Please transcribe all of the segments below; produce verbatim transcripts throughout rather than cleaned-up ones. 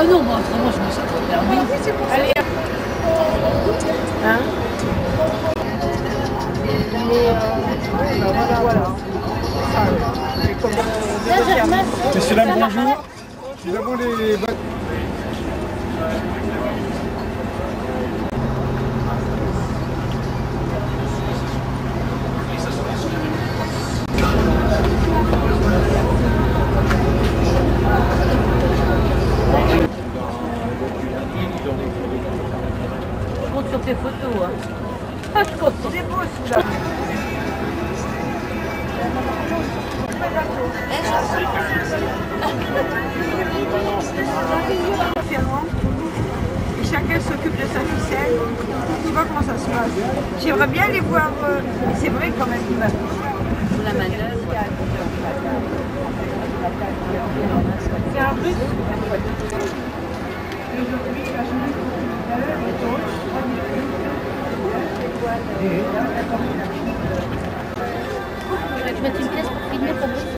Ah non, moi, autrement, je me sens trop permis. Oui, c'est pour ça. Allez. Hein? Mais euh, voilà, voilà. C'est comme euh, Messieurs, dames, bonjour. Nous avons les... Je compte sur tes photos. Hein. Ah, je compte. c'est beau celui-là. Et chacun s'occupe de sa ficelle. Je sais pas comment ça se passe. J'aimerais bien les voir. Euh, mais c'est vrai quand même. Pour la manœuvre. C'est un russe. Aujourd'hui, la journée Tu vas te mettre une pièce pour filmer comme ça?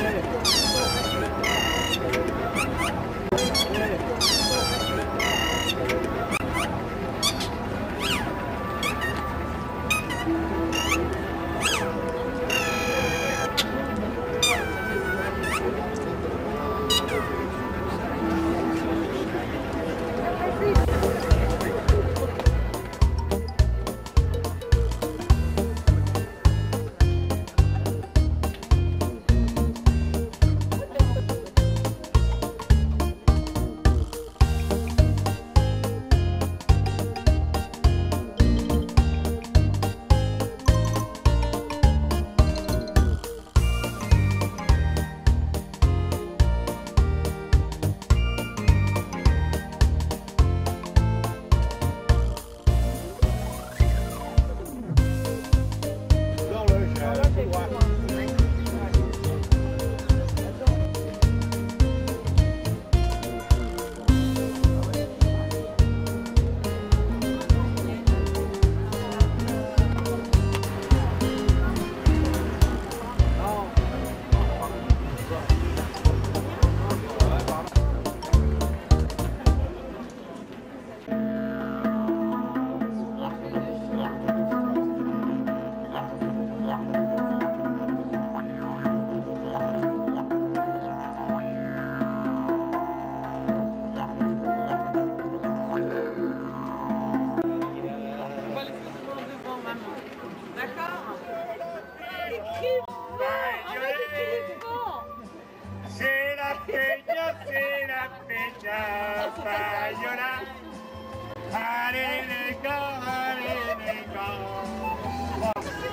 C'est la peña, c'est la peña española. Allez les gars, allez les gars.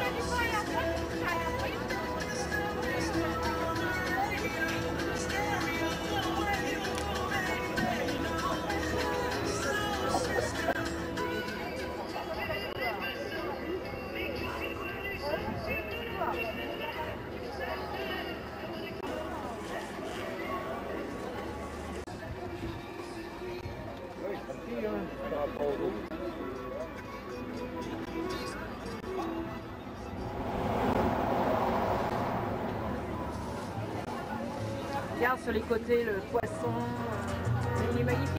Regarde sur les côtés le poisson. Euh, il est magnifique.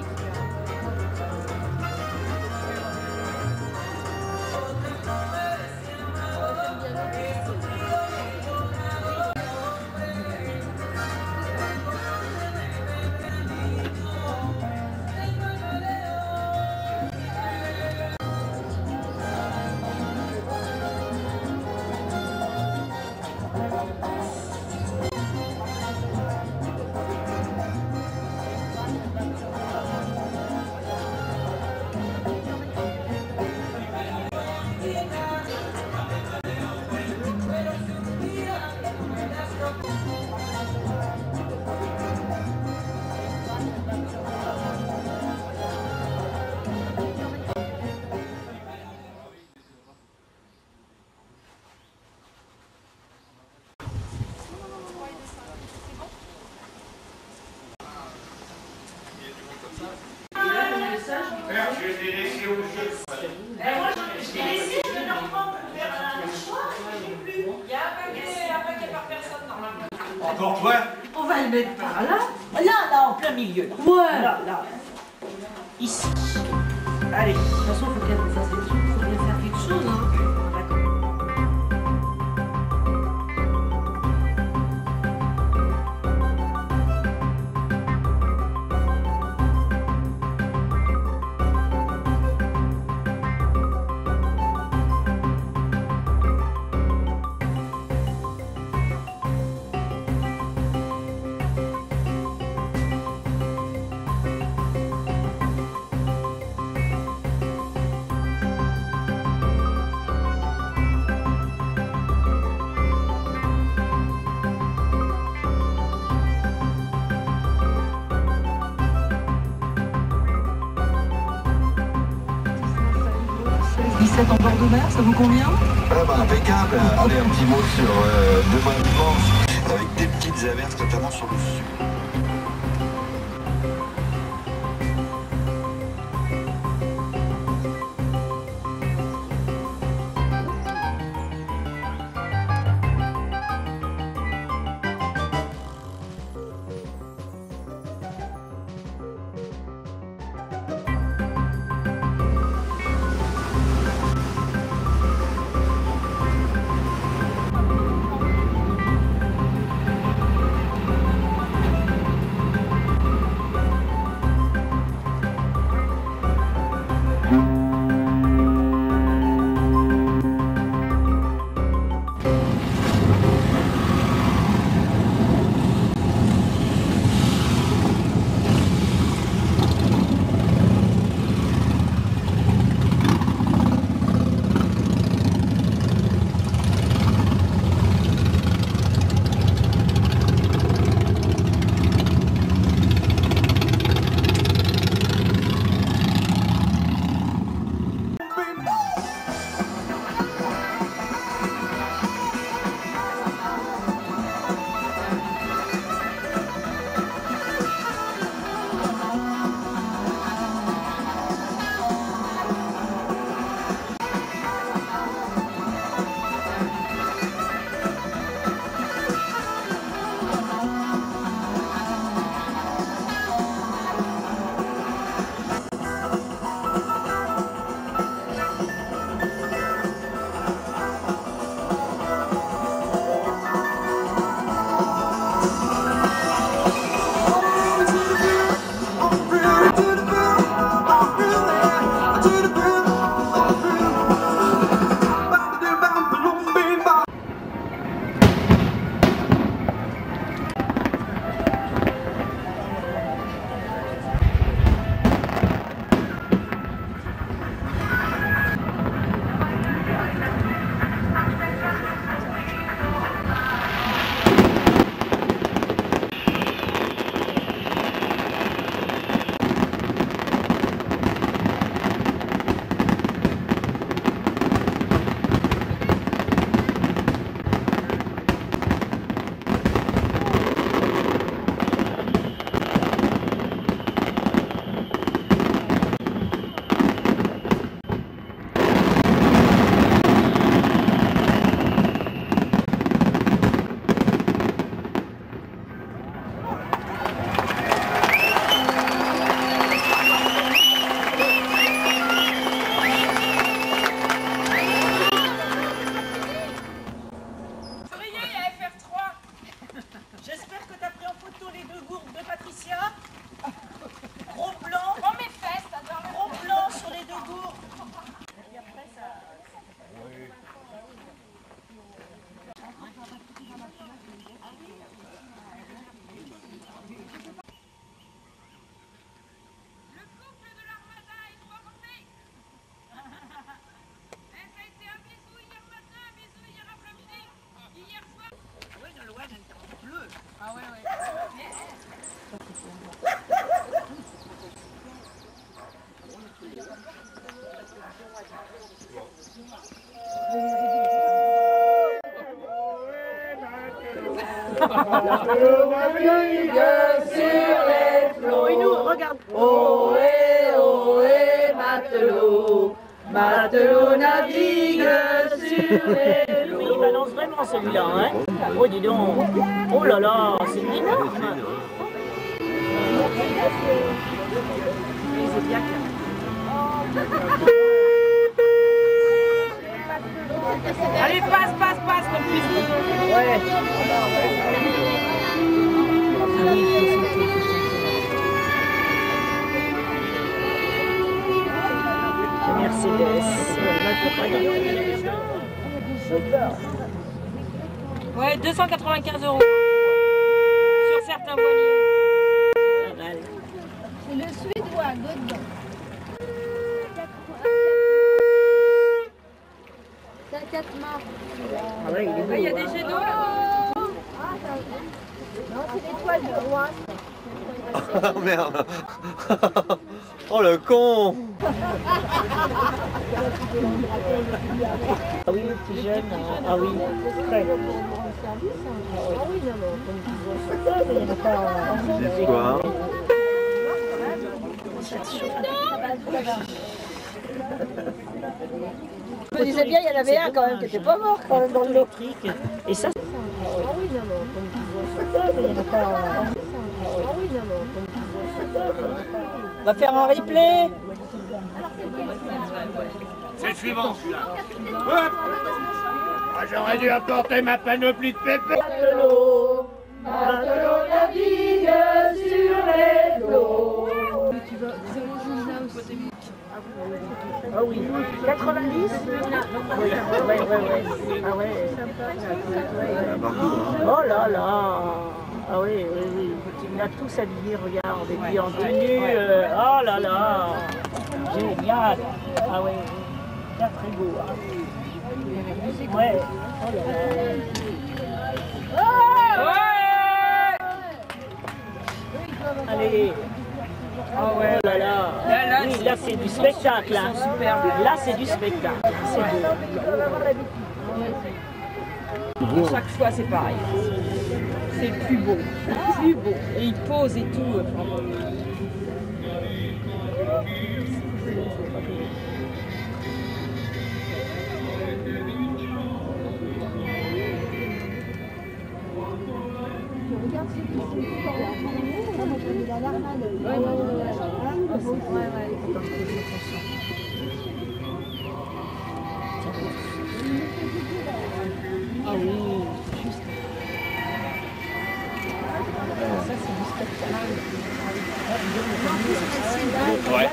Je les ai laissés au jeu. Moi, je l'ai laissé, je vais leur prendre vers un choix, je ne sais plus. Il y a un paquet, un paquet par personne normalement. Encore toi? On va le mettre par là. Là, là, en plein milieu. Là. Ouais. Là, là. Ici. Allez. De toute façon, faut bien ça, c'est sûr, faut bien faire quelque chose, hein. dix-sept en bord de mer, ça vous convient? Ouais, bah, impeccable. Allez, un petit mot sur euh, demain dimanche, avec des petites averses, notamment sur le sud. Matelot navigue sur les flots. Et nous, regarde. Ohé, ohé, matelot. Matelot navigue sur les flots. Il balance vraiment celui-là, hein. Oh, dis donc. Oh là là, c'est énorme. Allez, passe, passe, passe, comme plus. Ouais. Mercedes. Ouais, deux cent quatre-vingt-quinze euros. Sur certains voiliers. C'est le suédois, dedans. C'est un quatre mâts. Ah ouais, il est beau. Il y a des jets d'eau là. Non, c'est l'étoile de roi. Oh merde. Oh le con. Ah oui, le petit jeune. Ah oui. Très bon. C'est quoi hein? Je me disais bien, il y en avait un quand même qui n'était pas mort quand même dans l'eau. Et ça, on va faire un replay. C'est le suivant, celui-là. Ouais. Ah, j'aurais dû apporter ma panoplie de pépés. Matelot, matelot navigue sur les flots. Ah oui, quatre-vingt-dix. Ouais, ouais, ouais. Ah ouais. Oh là là. Ah oui, oui, oui. Il a tous habillés, regarde. Et puis en tenue. euh, Oh là là. Génial. Ah ouais. Là, très beau. Hein. Ouais. Oh là là. Allez. Oh ouais. Oh là là. Là, là, Oui, là c'est du spectacle. Hein. Là c'est du spectacle. C'est beau. Chaque fois c'est pareil. C'est le plus beau. Le plus beau. Et il pose et tout. Ah oui. Ouais.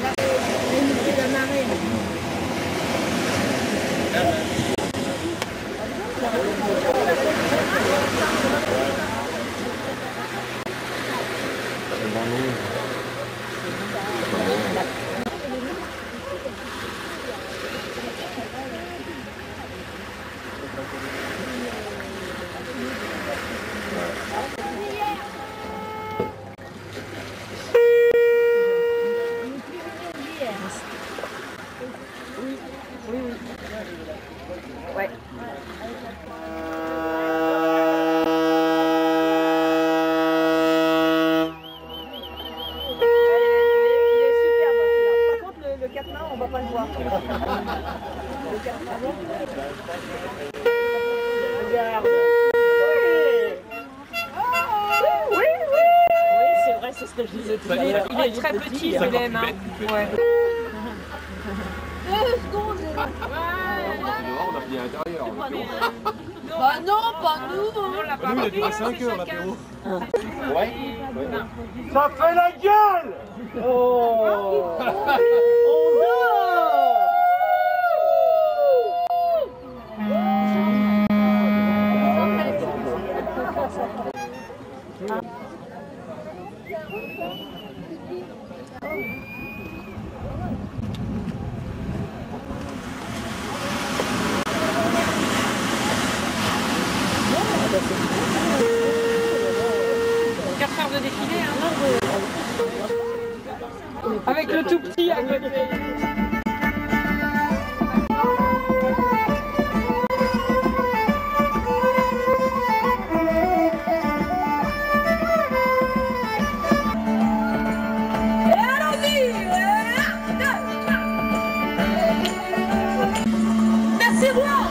Ouais. On va pas le voir. Regarde. Oui, oui, oui. Oui, c'est vrai, c'est ce que je disais tout à l'heure. Il est très petit, Willem. Hein. Ouais. Deux secondes. On a pris à l'intérieur. Bah non, pas nous. On l'a pas Nous, il a pris, duré hein, cinq c'est heures chacun. l'apéro. Ouais. Ça fait la gueule. Oh. On dort. quatre heures de défilé, hein. Avec le tout petit à côté. Merci, roi.